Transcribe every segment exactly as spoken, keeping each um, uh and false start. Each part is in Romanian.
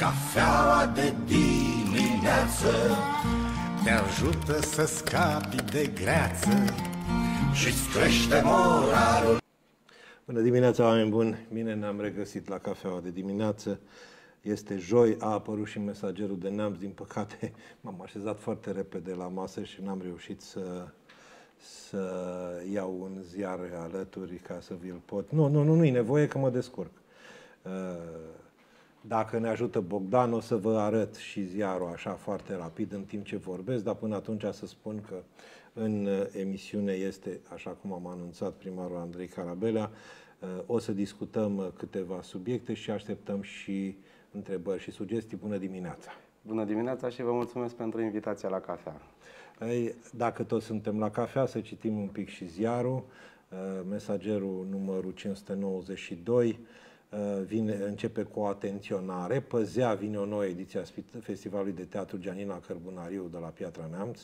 Cafeaua de dimineață te ajută să scapi de greață și-ți crește moralul. Bună dimineața, oameni buni! Bine ne-am regăsit la Cafeaua de dimineață. Este joi, a apărut și Mesagerul de Neamț. Din păcate m-am așezat foarte repede la masă și n-am reușit să, să iau un ziar alături ca să vi-l pot. Nu, nu, nu, nu-i nevoie că mă descurc. Dacă ne ajută Bogdan, o să vă arăt și ziarul așa foarte rapid în timp ce vorbesc, dar până atunci să spun că în emisiune este, așa cum am anunțat primarul Andrei Carabelea, o să discutăm câteva subiecte și așteptăm și întrebări și sugestii. Bună dimineața! Bună dimineața și vă mulțumesc pentru invitația la cafea. Dacă toți suntem la cafea, să citim un pic și ziarul. Mesagerul numărul cinci sute nouăzeci și doi vine, începe cu o atenționare. Păzea vine o nouă ediție a Festivalului de Teatru Gianina Cărbunariu de la Piatra Neamț.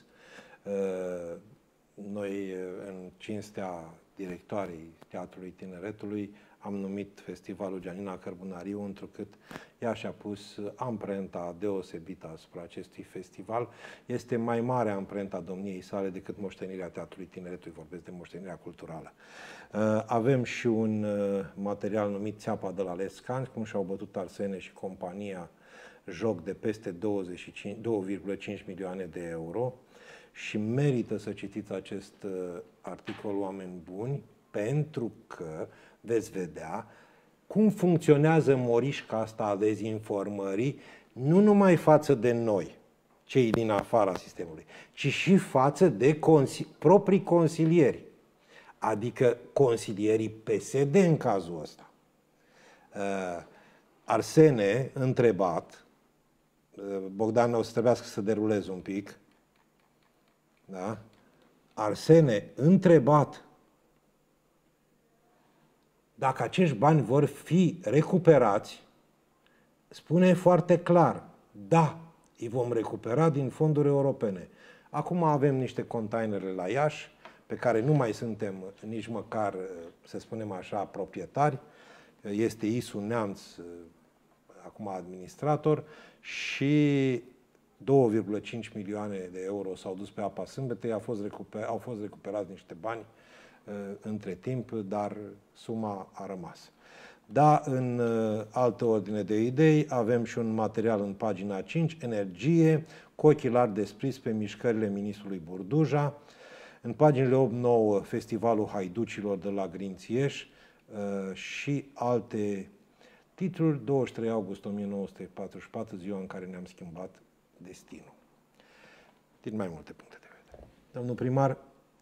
Noi, în cinstea directoarei Teatrului Tineretului, am numit Festivalul Gianina Cărbunariu, întrucât ea și-a pus amprenta deosebită asupra acestui festival. Este mai mare amprenta domniei sale decât moștenirea Teatrului Tineretului, vorbesc de moștenirea culturală. Avem și un material numit Țeapa de la Lescani, cum și-au bătut Arsene și compania joc de peste două virgulă cinci milioane de euro. Și merită să citiți acest articol, oameni buni, pentru că veți vedea cum funcționează morișca asta a dezinformării, nu numai față de noi, cei din afara sistemului, ci și față de consi- proprii consilieri, adică consilierii P S D în cazul ăsta. Uh, Arsene, întrebat, uh, Bogdan o să trebuiască să derulez un pic, da? Arsene, întrebat dacă acești bani vor fi recuperați, spune foarte clar, da, îi vom recupera din fonduri europene. Acum avem niște containere la Iași, pe care nu mai suntem nici măcar, să spunem așa, proprietari. Este I S U Neamț, acum administrator, și două virgulă cinci milioane de euro s-au dus pe apa sâmbetei, au fost, recuper, au fost recuperați niște bani uh, între timp, dar suma a rămas. Da, în uh, altă ordine de idei, avem și un material în pagina cinci, energie, cu ochelari desprins pe mișcările ministrului Burduja. În paginile opt nouă, Festivalul Haiducilor de la Grințieș uh, și alte titluri, douăzeci și trei august o mie nouă sute patruzeci și patru, ziua în care ne-am schimbat destinul. Din mai multe puncte de vedere. Domnul primar,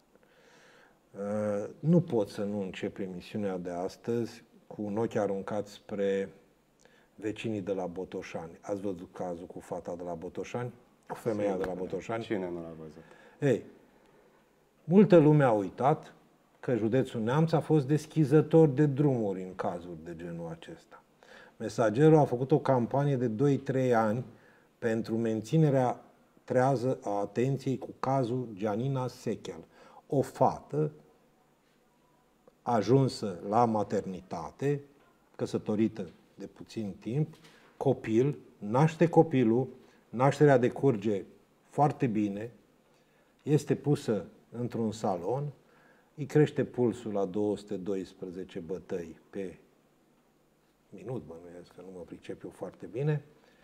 nu pot să nu încep emisiunea de astăzi cu un ochi aruncat spre vecinii de la Botoșani. Ați văzut cazul cu fata de la Botoșani? Cu femeia de la Botoșani? Cine nu l-a văzut? Ei, multă lume a uitat că județul Neamț a fost deschizător de drumuri în cazuri de genul acesta. Mesagerul a făcut o campanie de doi trei ani pentru menținerea trează a atenției cu cazul Gianina Sechel, o fată ajunsă la maternitate, căsătorită de puțin timp, copil, naște copilul, nașterea decurge foarte bine, este pusă într-un salon, îi crește pulsul la două sute doisprezece bătăi pe minut, bănuiesc că nu mă pricep eu foarte bine,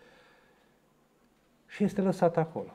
și este lăsat acolo.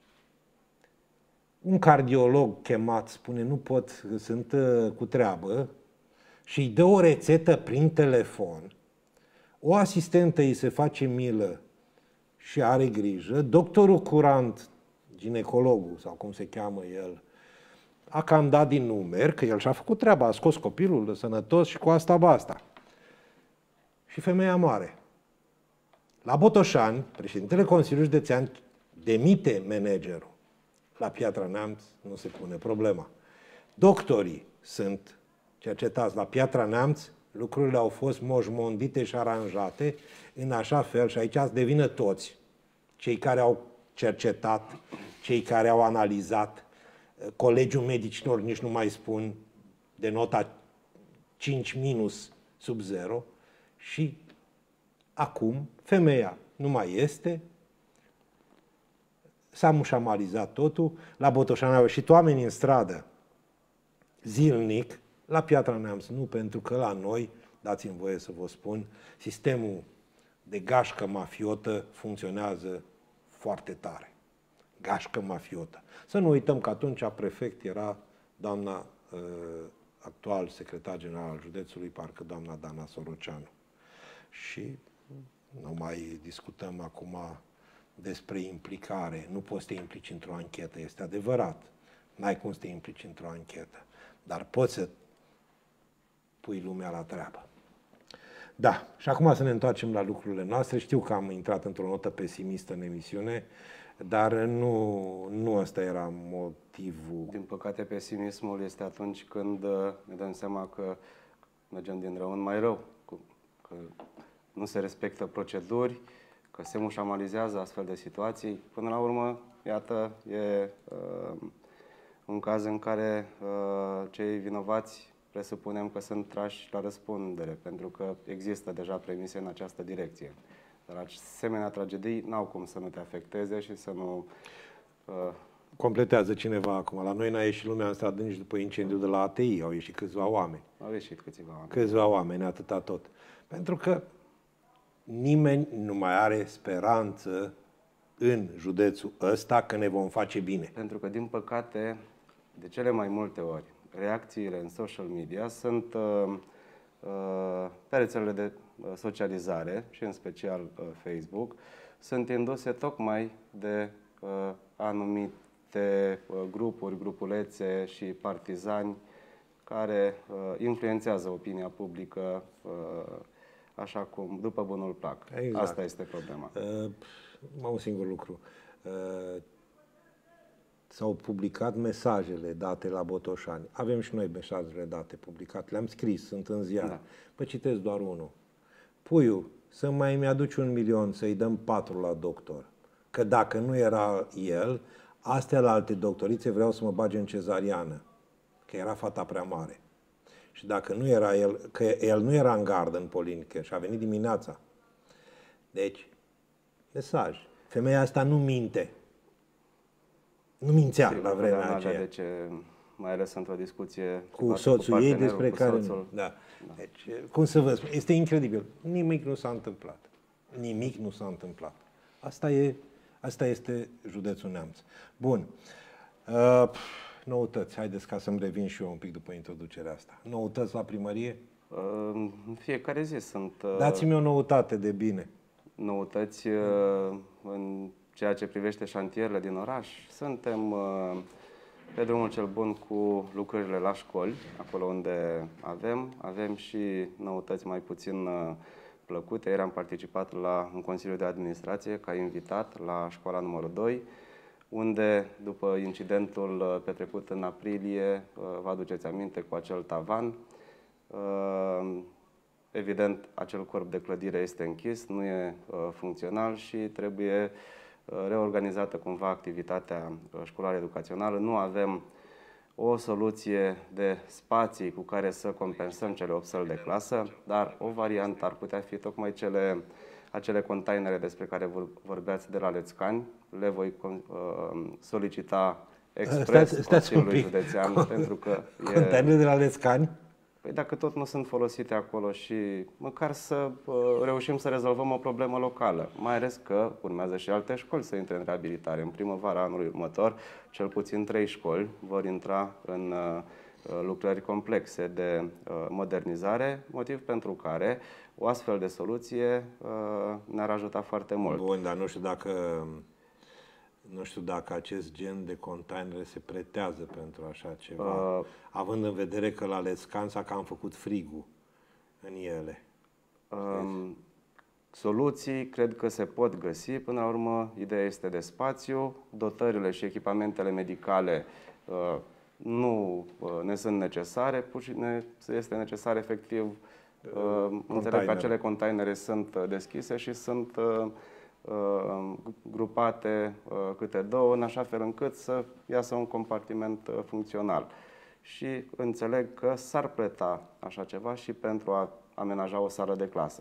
Un cardiolog chemat spune, nu pot, sunt uh, cu treabă, și îi dă o rețetă prin telefon. O asistentă îi se face milă și are grijă. Doctorul curant, ginecologul, sau cum se cheamă el, a cam dat din numeri, că el și-a făcut treaba, a scos copilul sănătos și cu asta basta. Și femeia moare. La Botoșani, președintele Consiliului Județean demite managerul. La Piatra Neamț nu se pune problema. Doctorii sunt cercetați. La Piatra Neamț lucrurile au fost moșmondite și aranjate în așa fel, și aici să devină toți, cei care au cercetat, cei care au analizat, Colegiul Medicilor, nici nu mai spun, de nota cinci minus sub zero, și acum femeia nu mai este. S-a mușamalizat totul. La Botoșani au ieșit oamenii în stradă zilnic, la Piatra Neamț nu, pentru că la noi, dați-mi voie să vă spun, sistemul de gașcă mafiotă funcționează foarte tare. Gașcă mafiotă. Să nu uităm că atunci prefect era doamna uh, actual secretar general al județului, parcă doamna Dana Soroceanu. Și nu mai discutăm acum despre implicare. Nu poți să te implici într-o anchetă, este adevărat. N-ai cum să te implici într-o anchetă. Dar poți să pui lumea la treabă. Da, și acum să ne întoarcem la lucrurile noastre. Știu că am intrat într-o notă pesimistă în emisiune, dar nu, nu ăsta era motivul. Din păcate, pesimismul este atunci când ne dăm seama că mergem din rău în mai rău, că nu se respectă proceduri, că se mușamalizează astfel de situații. Până la urmă, iată, e uh, un caz în care uh, cei vinovați presupunem că sunt trași la răspundere, pentru că există deja premise în această direcție. Dar asemenea tragedii n-au cum să nu te afecteze și să nu... Uh... Completează cineva acum. La noi n-a ieșit lumea în stradă nici după incendiul de la A T I. Au ieșit câțiva oameni. Au ieșit câțiva oameni. Câțiva oameni, atâta tot. Pentru că nimeni nu mai are speranță în județul ăsta că ne vom face bine. Pentru că, din păcate, de cele mai multe ori, reacțiile în social media sunt uh, uh, pe rețelele de socializare și în special uh, Facebook, sunt induse tocmai de uh, anumite uh, grupuri, grupulețe și partizani care uh, influențează opinia publică uh, așa cum, după bunul plac. Exact. Asta este problema. Uh, un singur lucru. Uh, S-au publicat mesajele date la Botoșani. Avem și noi mesajele date publicate. Le-am scris, sunt în ziar. Da. Vă citesc doar unul. Puiu, să mai mi-aduci un milion să-i dăm patru la doctor. Că dacă nu era el, astea la alte doctorițe vreau să mă bage în cezariană. Că era fata prea mare. Și dacă nu era el, că el nu era în gardă în polinică și a venit dimineața. Deci, mesaj. Femeia asta nu minte. Nu mințea Sigur, la vremea aceea. aceea. De ce, mai ales într-o discuție cu soțul cu ei despre cu care... soțul. Da. Da. Deci, cum să vă spun, este incredibil. Nimic nu s-a întâmplat. Nimic nu s-a întâmplat. Asta, e, asta este județul Neamț. Bun. Uh, noutăți. Haideți ca să-mi revin și eu un pic după introducerea asta. Noutăți la primărie? Uh, în fiecare zi sunt... Uh, Dați-mi o noutate de bine. Noutăți uh, în ceea ce privește șantierele din oraș. Suntem uh, pe drumul cel bun cu lucrările la școli, acolo unde avem. Avem și noutăți mai puțin uh, plăcute. Ieri am participat la un Consiliu de Administrație ca invitat la școala numărul doi, unde, după incidentul uh, petrecut în aprilie, uh, vă aduceți aminte, cu acel tavan, uh, evident, acel corp de clădire este închis, nu e uh, funcțional și trebuie reorganizată cumva activitatea școlară educațională. Nu avem o soluție de spații cu care să compensăm cele opt săli de clasă, dar o variantă ar putea fi tocmai cele, acele containere despre care vorbeați de la Lețcani. Le voi uh, solicita expres Consiliului Județean, pentru că containerele de la Lețcani? Păi dacă tot nu sunt folosite acolo și măcar să uh, reușim să rezolvăm o problemă locală, mai ales că urmează și alte școli să intre în reabilitare. În primăvara anului următor, cel puțin trei școli vor intra în uh, lucrări complexe de uh, modernizare, motiv pentru care o astfel de soluție uh, ne-ar ajuta foarte mult. Bun, dar nu știu dacă... Nu știu dacă acest gen de containere se pretează pentru așa ceva, uh, având în vedere că la Lețcanța că am făcut frigul în ele. Uh, soluții cred că se pot găsi. Până la urmă, ideea este de spațiu. Dotările și echipamentele medicale uh, nu uh, ne sunt necesare, pur și ne este necesar efectiv. Uh, înțeleg că acele containere sunt deschise și sunt... Uh, grupate câte două, în așa fel încât să iasă un compartiment funcțional. Și înțeleg că s-ar plăta așa ceva și pentru a amenaja o sală de clasă.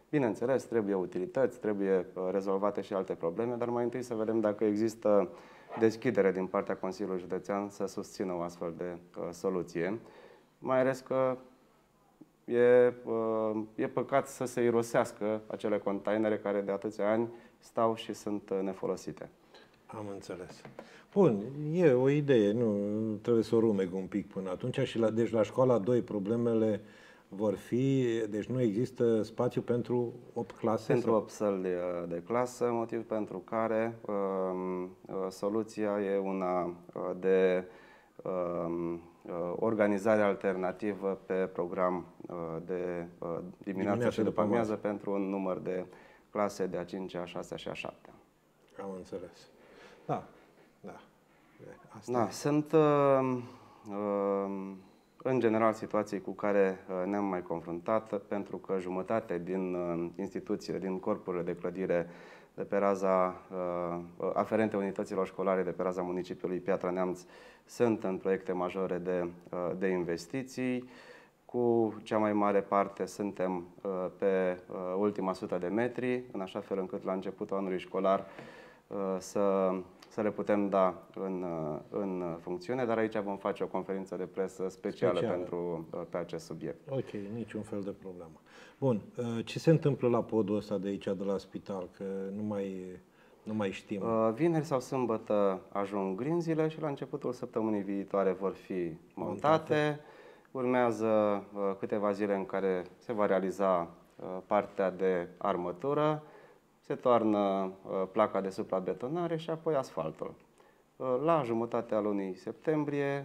Bineînțeles, trebuie utilități, trebuie rezolvate și alte probleme, dar mai întâi să vedem dacă există deschidere din partea Consiliului Județean să susțină o astfel de uh, soluție. Mai ales că e, uh, e păcat să se irosească acele containere care de atâția ani stau și sunt uh, nefolosite. Am înțeles. Bun, e o idee, nu trebuie să o rumeg un pic până atunci. Și la, deci la școala doi problemele vor fi, deci nu există spațiu pentru opt clase? Pentru sau? opt săli de clasă, motiv pentru care uh, soluția e una uh, de uh, organizare alternativă pe program uh, de uh, dimineață, dimineață și după amiază pentru un număr de clase de a cincea, a șasea și a șaptea. Am înțeles. Da, da. Asta da, e. sunt uh, uh, în general situații cu care uh, ne-am mai confruntat, pentru că jumătate din uh, instituțiile, din corpurile de clădire de pe raza uh, aferente unităților școlare de pe raza municipiului Piatra Neamț sunt în proiecte majore de, uh, de investiții. Cu cea mai mare parte suntem uh, pe uh, ultima sută de metri, în așa fel încât la începutul anului școlar uh, să, să le putem da în, uh, în funcțiune, dar aici vom face o conferință de presă specială, specială. Pentru, uh, pe acest subiect. Ok, niciun fel de problemă. Bun, uh, ce se întâmplă la podul ăsta de aici, de la spital, că nu mai, nu mai știm? Uh, vineri sau sâmbătă ajung grinzile și la începutul săptămânii viitoare vor fi montate. montate. Urmează uh, câteva zile în care se va realiza uh, partea de armătură, se toarnă uh, placa de suprabetonare și apoi asfaltul. Uh, la jumătatea lunii septembrie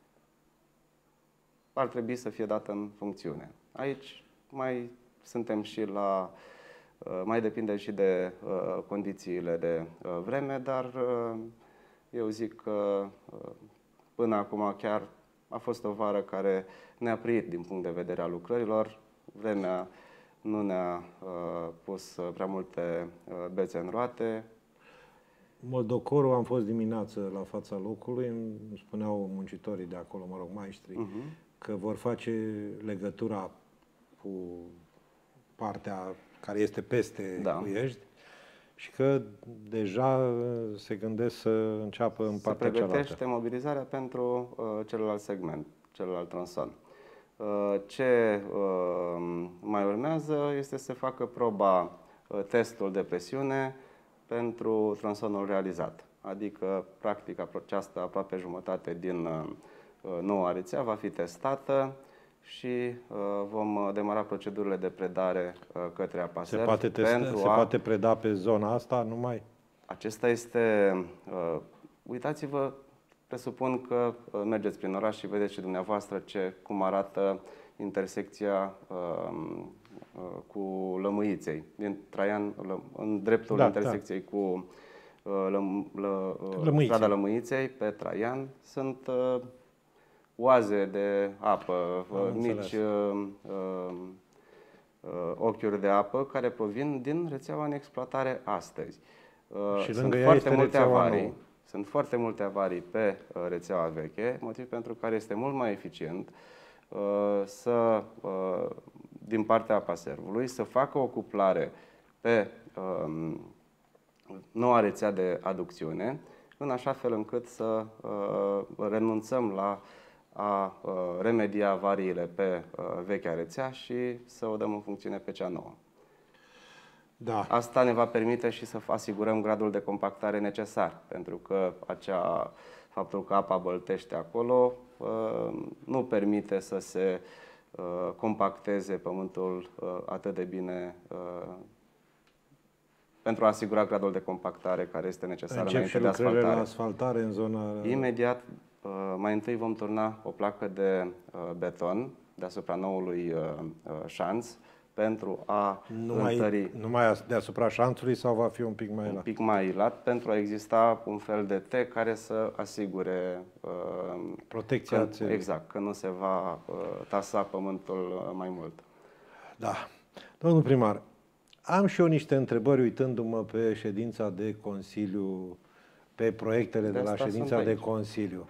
ar trebui să fie dată în funcțiune. Aici mai suntem și la, uh, mai depinde și de uh, condițiile de uh, vreme, dar uh, eu zic că uh, până acum chiar a fost o vară care ne-a priit din punct de vedere al lucrărilor. Vremea nu ne-a uh, pus prea multe uh, bețe în roate. Moldocorul, am fost dimineață la fața locului, îmi spuneau muncitorii de acolo, mă rog, maestrii, uh-huh. că vor face legătura cu partea care este peste da. Cuiești și că deja se gândesc să înceapă în partea cealaltă. Se pregătește mobilizarea pentru uh, celălalt segment, celălalt tronson. Uh, ce uh, mai urmează este să se facă proba, uh, testul de presiune pentru tronsonul realizat. Adică, practic, această aproape jumătate din uh, noua rețea va fi testată și uh, vom demara procedurile de predare uh, către APASERV. Se poate, testa, se a... poate preda pe zona asta numai? Acesta este... Uh, uitați-vă, presupun că uh, mergeți prin oraș și vedeți și dumneavoastră ce, cum arată intersecția uh, uh, cu Lămâiței, din Traian, lă, în dreptul da, intersecției da. cu uh, lă, lă, uh, strada Lămâiței, pe Traian. Sunt uh, oaze de apă, uh, mici uh, uh, ochiuri de apă care provin din rețeaua în exploatare astăzi. Uh, și sunt foarte multe avarii. Nouă. Sunt foarte multe avarii pe uh, rețeaua veche, motiv pentru care este mult mai eficient uh, să, uh, din partea APASERV-ului, să facă o cuplare pe uh, noua rețea de aducțiune, în așa fel încât să uh, renunțăm la a uh, remedia avariile pe uh, vechea rețea și să o dăm în funcțiune pe cea nouă. Da. Asta ne va permite și să asigurăm gradul de compactare necesar, pentru că acea, faptul că apa băltește acolo uh, nu permite să se uh, compacteze pământul uh, atât de bine uh, pentru a asigura gradul de compactare care este necesar Încep înainte și de asfaltare. la asfaltare în zona... Imediat, uh, mai întâi vom turna o placă de uh, beton deasupra noului uh, uh, șanț, pentru a numai, întări... Numai deasupra șanțului sau va fi un pic mai un lat? pic mai lat, pentru a exista un fel de T care să asigure... Uh, protecția că, exact, că nu se va uh, tasa pământul uh, mai mult. Da. Domnul primar, am și eu niște întrebări uitându-mă pe ședința de Consiliu, pe proiectele de, de la ședința de Consiliu.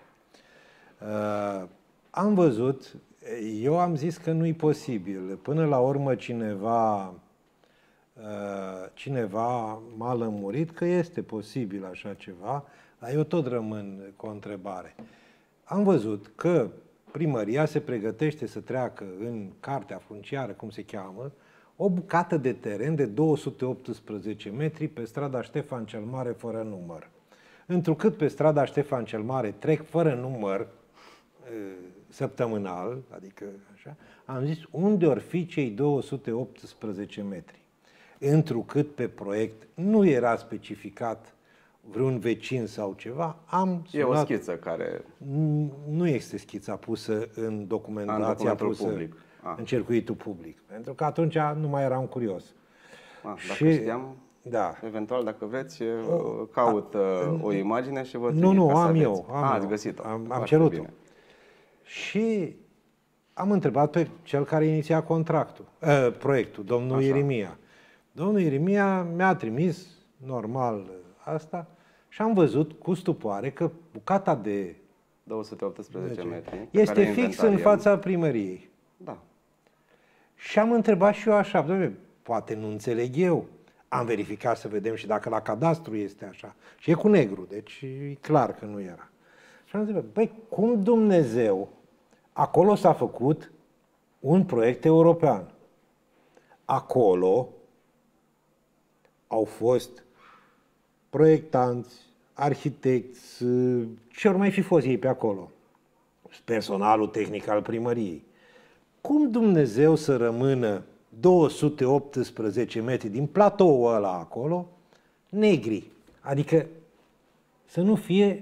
Uh, am văzut... Eu am zis că nu-i posibil. Până la urmă cineva cineva m-a lămurit că este posibil așa ceva, dar eu tot rămân cu o întrebare. Am văzut că primăria se pregătește să treacă în cartea funciară, cum se cheamă, o bucată de teren de două sute optsprezece metri pe strada Ștefan cel Mare fără număr. Întrucât pe strada Ștefan cel Mare trec fără număr săptămânal, adică așa, am zis unde or fi cei două sute optsprezece metri. Întrucât pe proiect nu era specificat vreun vecin sau ceva, am sunat... E o schiță care... Nu este schița pusă în documentația în pusă public. Ah. în circuitul public. Pentru că atunci nu mai eram curios. Ah, dacă și, știam, da. eventual, dacă vreți, caut a, o imagine și vă Nu, nu, am aveți. eu. Am ah, eu. ați găsit-o. Am, am cerut-o. Și am întrebat pe cel care iniția contractul, uh, proiectul, domnul Așa. Ieremia. Domnul Ieremia mi-a trimis, normal, asta și am văzut cu stupoare că bucata de două sute optsprezece metri. este fix în fața primăriei. Da. Și am întrebat și eu așa, doamne, poate nu înțeleg eu. Am verificat să vedem și dacă la cadastru este așa. Și e cu negru, deci e clar că nu era. Și am întrebat, băi, cum Dumnezeu acolo s-a făcut un proiect european? Acolo au fost proiectanți, arhitecți, ce ori mai fi fost ei pe acolo, personalul tehnic al primăriei. Cum Dumnezeu să rămână două sute optsprezece metri din platoul ăla acolo, negri? Adică să nu fie...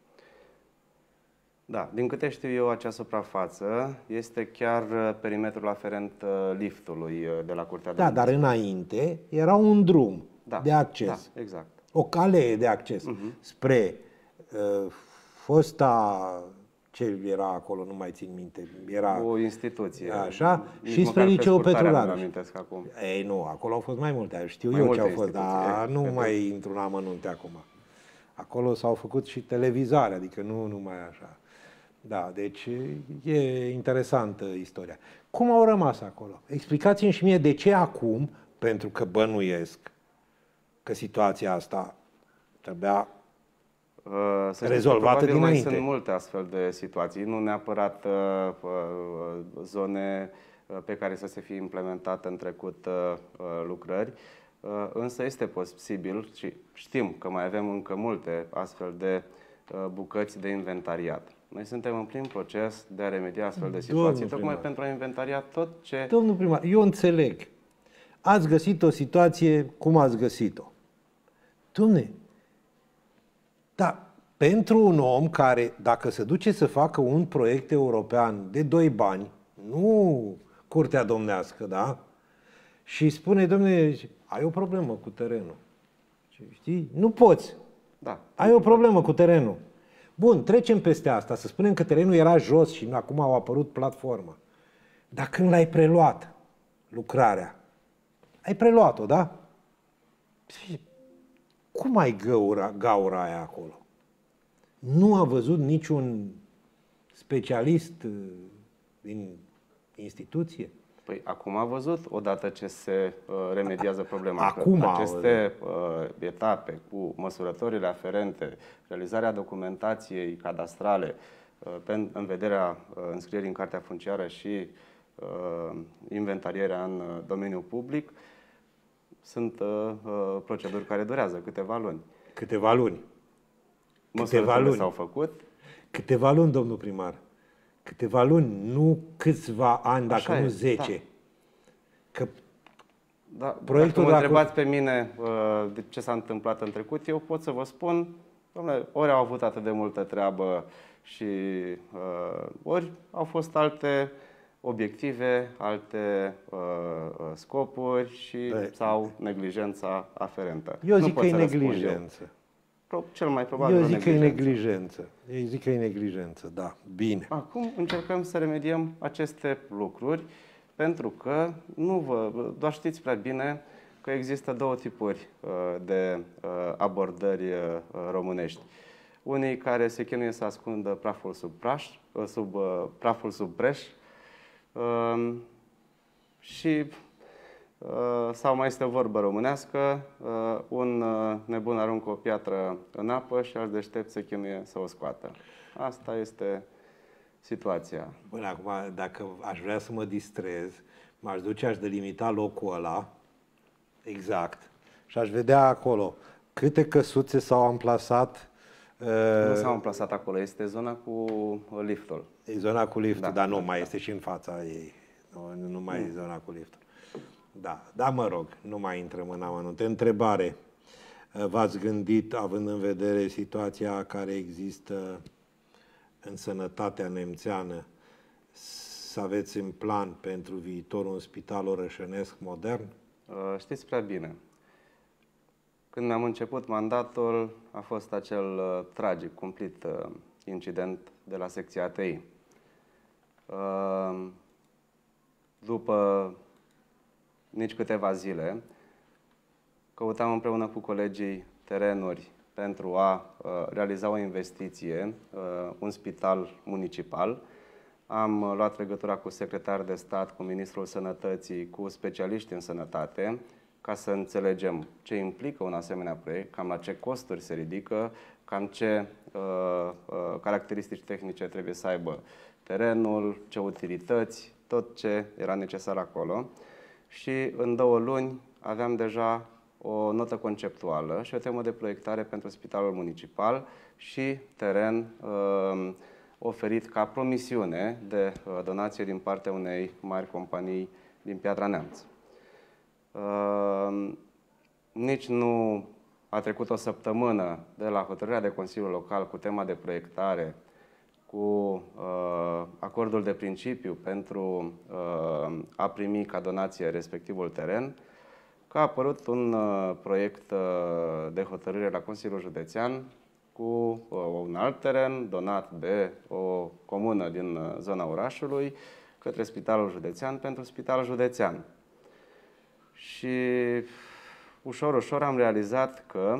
Da, din câte știu eu, acea suprafață este chiar perimetrul aferent liftului de la Curtea de Da, dar înainte era un drum da, de acces. Da, exact. O cale de acces uh-huh. spre uh, fosta... Ce era acolo, nu mai țin minte. Era o instituție. Așa, și spre liceul Petrularu. Acum. Ei, nu, acolo au fost mai multe. Știu mai eu ce au fost, dar nu mai intru în amănunte acum. Acolo s-au făcut și televizare, adică nu numai așa. Da, deci e interesantă istoria. Cum au rămas acolo? Explicați-mi și mie de ce acum, pentru că bănuiesc că situația asta trebuia Să rezolvată știți, dinainte. Mai sunt multe astfel de situații, nu neapărat uh, uh, zone uh, pe care să se fie implementat în trecut uh, lucrări, uh, însă este posibil și știm că mai avem încă multe astfel de uh, bucăți de inventariat. Noi suntem în plin proces de a remedia astfel de situații, Domnul tocmai primar. pentru a inventaria tot ce... Domnul primar, eu înțeleg. Ați găsit o situație cum ați găsit-o. Dom'le, dar pentru un om care, dacă se duce să facă un proiect european de doi bani, nu curtea domnească, da? Și spune, dom'le, ai o problemă cu terenul. Știi? Nu poți. Da. Ai o problemă cu terenul. Bun, trecem peste asta. Să spunem că terenul era jos și acum au apărut platformă. Dar când l-ai preluat, lucrarea, ai preluat-o, da? Cum ai găura, gaura aia acolo? Nu a văzut niciun specialist din instituție? Păi acum a văzut, odată ce se uh, remediază problema. Acum aceste uh, etape cu măsurătorile aferente, realizarea documentației cadastrale uh, pen, în vederea uh, înscrierii în Cartea Funciară și uh, inventarierea în uh, domeniul public, sunt uh, uh, proceduri care durează câteva luni. Câteva luni. Câteva luni s-au făcut. Câteva luni, domnul primar. Câteva luni, nu câțiva ani, dacă Așa nu e, zece. Da. Că da, proiectul dacă mă dacă... întrebați pe mine uh, de ce s-a întâmplat în trecut, eu pot să vă spun, domnule, ori au avut atât de multă treabă și uh, ori au fost alte obiective, alte uh, scopuri și Bă. sau neglijența aferentă. Eu Nu zic pot că e să răspund neglijență. eu. Cel mai probabil Eu zic că e neglijență. neglijență. Eu zic că e neglijență, da. Bine. Acum încercăm să remediem aceste lucruri, pentru că nu vă, doar știți prea bine că există două tipuri uh, de uh, abordări uh, românești. Unii care se chinuie să ascundă praful sub, praș, uh, sub uh, praful sub preș uh, și Sau mai este o vorbă românească, un nebun aruncă o piatră în apă și alți deștepți se chinuie să o scoată. Asta este situația. Bun, acum, dacă aș vrea să mă distrez, m-aș duce, aș delimita locul ăla, exact, și aș vedea acolo câte căsuțe s-au amplasat. Nu s-au amplasat acolo, este zona cu liftul. E zona cu liftul, da, dar nu, da, mai da. este și în fața ei. Nu, nu mai mm. e zona cu liftul. Da, da, mă rog, nu mai intrăm în amănunte. Întrebare. V-ați gândit, având în vedere situația care există în sănătatea nemțeană, să aveți în plan pentru viitor un spital orășănesc modern? Știți prea bine. Când mi-am început mandatul, a fost acel uh, tragic, cumplit uh, incident de la secția A T I. Uh, după nici câteva zile, căutam împreună cu colegii terenuri pentru a uh, realiza o investiție, uh, un spital municipal. Am uh, luat legătura cu secretar de stat, cu ministrul sănătății, cu specialiști în sănătate, ca să înțelegem ce implică un asemenea proiect, cam la ce costuri se ridică, cam ce uh, uh, caracteristici tehnice trebuie să aibă terenul, ce utilități, tot ce era necesar acolo. Și în două luni aveam deja o notă conceptuală și o temă de proiectare pentru spitalul municipal și teren uh, oferit ca promisiune de uh, donație din partea unei mari companii din Piatra Neamț. Uh, nici nu a trecut o săptămână de la hotărârea de Consiliul Local cu tema de proiectare, cu uh, acordul de principiu pentru uh, a primi ca donație respectivul teren, că a apărut un uh, proiect uh, de hotărâre la Consiliul Județean cu uh, un alt teren donat de o comună din uh, zona orașului către Spitalul Județean pentru Spitalul Județean. Și ușor, ușor am realizat că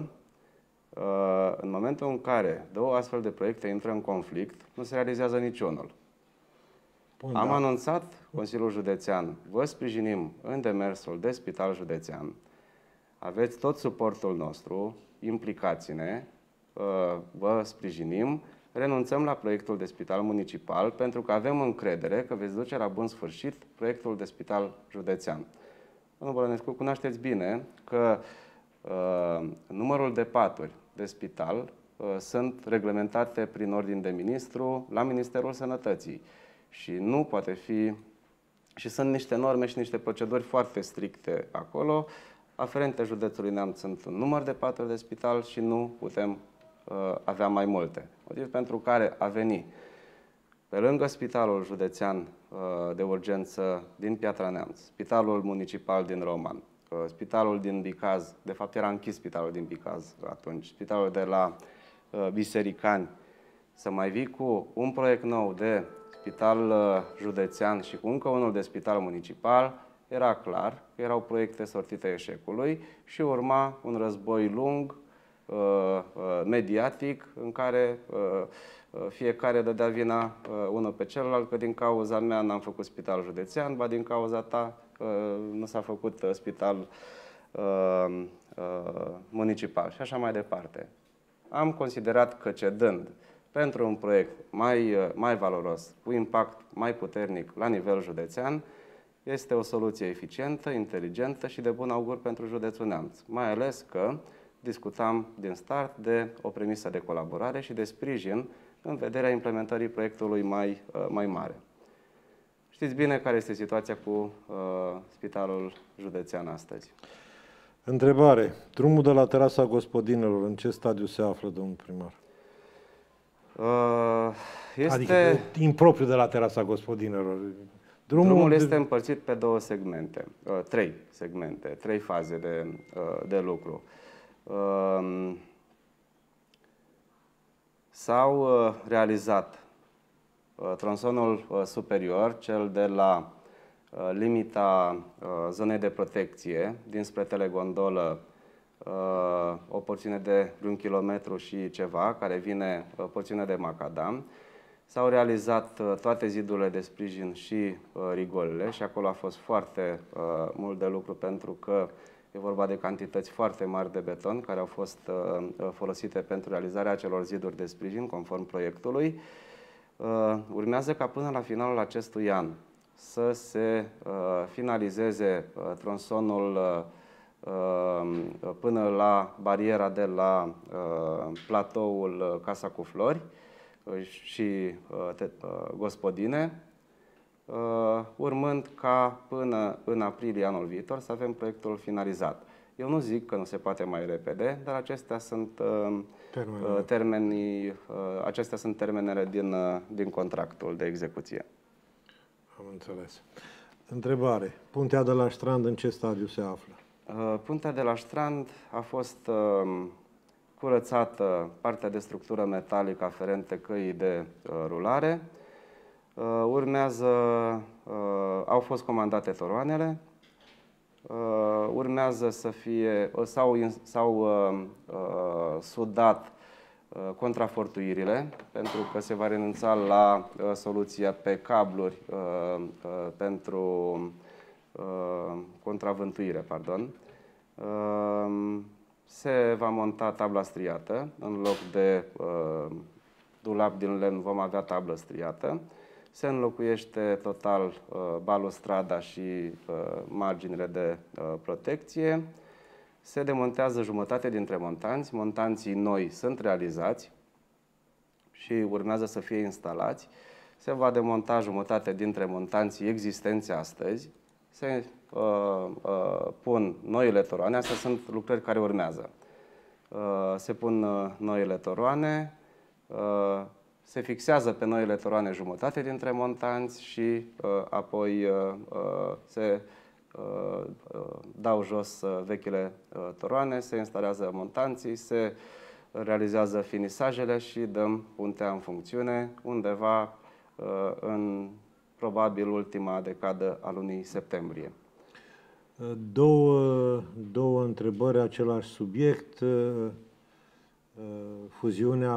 în momentul în care două astfel de proiecte intră în conflict, nu se realizează niciunul. Bun, am da. anunțat Consiliul Județean, vă sprijinim în demersul de spital județean, aveți tot suportul nostru, implicați-ne, vă sprijinim, renunțăm la proiectul de spital municipal pentru că avem încredere că veți duce la bun sfârșit proiectul de spital județean. Domnul Bălănescu, cunoașteți bine că uh, numărul de paturi de spital uh, sunt reglementate prin ordin de ministru la Ministerul Sănătății și nu poate fi, și sunt niște norme și niște proceduri foarte stricte acolo, aferente județului Neamț sunt un număr de paturi de spital și nu putem uh, avea mai multe. Motiv pentru care a venit pe lângă Spitalul Județean de Urgență din Piatra Neamț, Spitalul Municipal din Roman, Spitalul din Bicaz, de fapt era închis Spitalul din Bicaz atunci, Spitalul de la Bisericani, să mai vii cu un proiect nou de spital județean și cu încă unul de spital municipal, era clar că erau proiecte sortite eșecului și urma un război lung, mediatic, în care fiecare dădea vina unul pe celălalt, că din cauza mea n-am făcut spital județean, ba din cauza ta nu s-a făcut spital uh, uh, municipal și așa mai departe. Am considerat că cedând pentru un proiect mai, mai valoros, cu impact mai puternic la nivel județean, este o soluție eficientă, inteligentă și de bun augur pentru județul Neamț. Mai ales că discutam din start de o premisă de colaborare și de sprijin în vederea implementării proiectului mai, mai mare. Știți bine care este situația cu uh, Spitalul Județean astăzi. Întrebare. Drumul de la Terasa Gospodinelor, în ce stadiu se află, domnul primar? Uh, este... Adică impropriu de la Terasa Gospodinelor. Drumul, Drumul este de... împărțit pe două segmente, uh, trei segmente, trei faze de, uh, de lucru. Uh, S-au uh, realizat uh, tronsonul uh, superior, cel de la uh, limita uh, zonei de protecție, dinspre telegondolă, uh, o porțiune de un kilometru și ceva, care vine uh, porțiune de macadam, S-au realizat uh, toate zidurile de sprijin și uh, rigolele și acolo a fost foarte uh, mult de lucru pentru că e vorba de cantități foarte mari de beton care au fost uh, folosite pentru realizarea acelor ziduri de sprijin conform proiectului. Uh, urmează ca până la finalul acestui an să se uh, finalizeze uh, tronsonul uh, uh, până la bariera de la uh, platoul Casa cu Flori și uh, te, uh, gospodine, uh, urmând ca până în aprilie anul viitor să avem proiectul finalizat. Eu nu zic că nu se poate mai repede, dar acestea sunt uh, uh, termenii, uh, acestea sunt termenele din, uh, din contractul de execuție. Am înțeles. Întrebare. Puntea de la Strand în ce stadiu se află? Uh, puntea de la Strand a fost uh, curățată partea de structură metalică aferente căii de uh, rulare. Uh, urmează, uh, au fost comandate toroanele, uh, urmează să fie, uh, s-au, s-au uh, uh, sudat uh, contrafortuirile, pentru că se va renunța la uh, soluția pe cabluri uh, uh, pentru uh, contravântuire, pardon. Uh, Se va monta tabla striată, în loc de uh, dulap din lemn vom avea tablă striată. Se înlocuiește total uh, balustrada și uh, marginile de uh, protecție. Se demontează jumătate dintre montanți. Montanții noi sunt realizați și urmează să fie instalați. Se va demonta jumătate dintre montanții existenți astăzi. Se uh, uh, pun noile toroane, astea sunt lucrări care urmează. Uh, se pun uh, noile toroane, uh, se fixează pe noile toroane jumătate dintre montanți și uh, apoi uh, uh, se uh, uh, dau jos uh, vechile uh, toroane, se instalează montanții, se realizează finisajele și dăm puntea în funcțiune undeva uh, în probabil ultima decadă a lunii septembrie. Două, două întrebări, același subiect. Fuziunea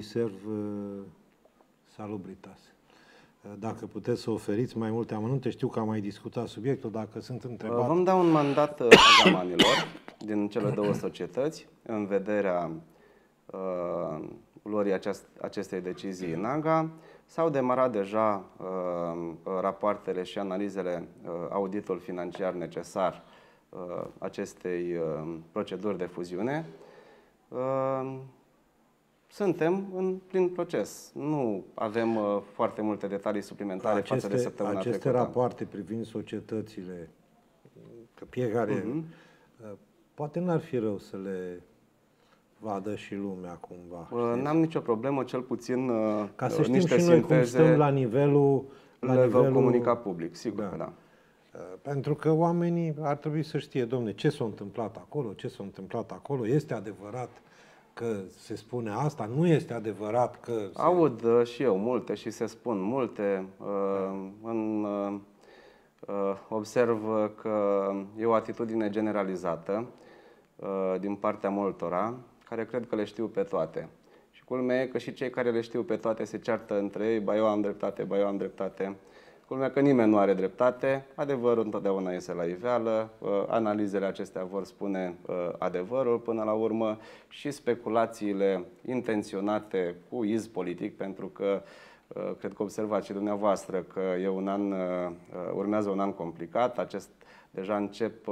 Publiserv-Salubritas. Dacă puteți să oferiți mai multe amănunte, știu că am mai discutat subiectul, dacă sunt întrebat. Vom da un mandat agamanilor din cele două societăți în vederea uh, luării aceast, acestei decizii în AGA. S-au demarat deja uh, rapoartele și analizele, uh, auditul financiar necesar uh, acestei uh, proceduri de fuziune. Uh, suntem în plin proces. Nu avem uh, foarte multe detalii suplimentare aceste, față de săptămâna aceste trecută. Aceste rapoarte privind societățile, că fiecare, uh-huh. uh, poate n-ar fi rău să le vadă și lumea cumva. N-am nicio problemă, cel puțin uh, ca să știm și noi cum stăm la nivelul... La le nivelul... vom comunica public, sigur da. că da. Pentru că oamenii ar trebui să știe, domne, ce s-a întâmplat acolo, ce s-a întâmplat acolo, este adevărat că se spune asta, nu este adevărat că... Se... Aud uh, și eu multe și se spun multe. Uh, în, uh, observ că e o atitudine generalizată uh, din partea multora, care cred că le știu pe toate. Și culmea e că și cei care le știu pe toate se ceartă între ei, ba eu am dreptate, ba eu am dreptate. Culmea că nimeni nu are dreptate, adevărul întotdeauna iese la iveală, analizele acestea vor spune adevărul până la urmă și speculațiile intenționate cu iz politic, pentru că cred că observați și dumneavoastră că e un an, urmează un an complicat, acest deja încep